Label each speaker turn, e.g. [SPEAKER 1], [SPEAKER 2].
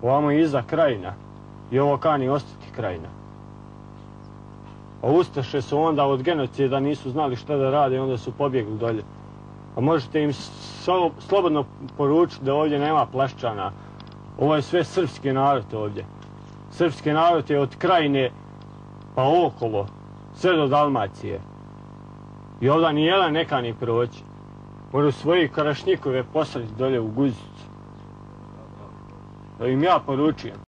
[SPEAKER 1] Ovamo je iza Krajina i ovo kani ostati Krajina. A Ustaše su onda od genocida nisu znali šta da rade i onda su pobjegli dolje. A možete im slobodno poručiti da ovdje nema Plaščana. Ovo je sve srpski narod ovdje. Srpski narod je od Krajine pa okolo, sve do Dalmacije. I ovdje nijedan ne kani proći. Moraju svoji karašnjikove poslati dolje u Guzicu. Da im ja poručujem.